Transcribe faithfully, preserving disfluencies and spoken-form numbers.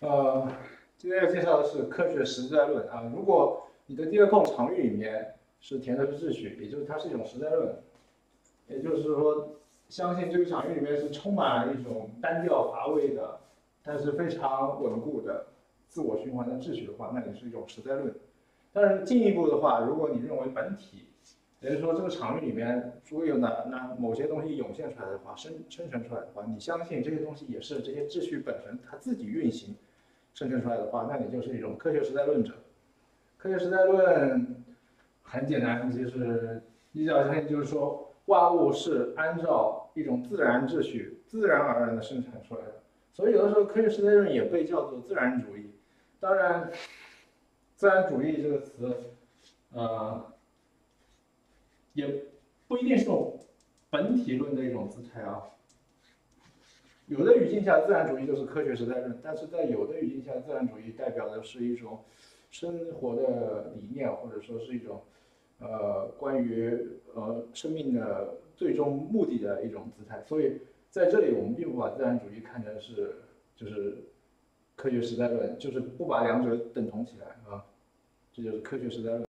呃，今天要介绍的是科学实在论啊。如果你的第二空场域里面是填的是秩序，也就是它是一种实在论，也就是说，相信这个场域里面是充满了一种单调乏味的，但是非常稳固的自我循环的秩序的话，那你是一种实在论。但是进一步的话，如果你认为本体，也就是说这个场域里面如果有哪哪某些东西涌现出来的话，生生成出来的话，你相信这些东西也是这些秩序本身它自己运行生成出来的话，那你就是一种科学实在论者。科学实在论很简单，就是比较相信就是说万物是按照一种自然秩序自然而然的生产出来的。所以有的时候科学实在论也被叫做自然主义。当然，自然主义这个词，呃，也不一定是种本体论的一种姿态啊。有的语境下，自然主义就是科学实在论，但是在有的语境下，自然主义代表的是一种生活的理念，或者说是一种呃关于呃生命的最终目的的一种姿态。所以在这里，我们并不把自然主义看成是就是科学实在论，就是不把两者等同起来啊，这就是科学实在论。